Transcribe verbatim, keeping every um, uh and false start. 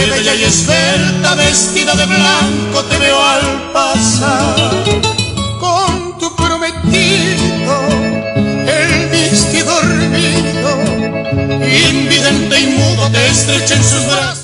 Qué bella y esbelta, vestida de blanco, te veo al pasar. Con tu prometido, él viste dormido, invidente y mudo, te estrecha en sus brazos.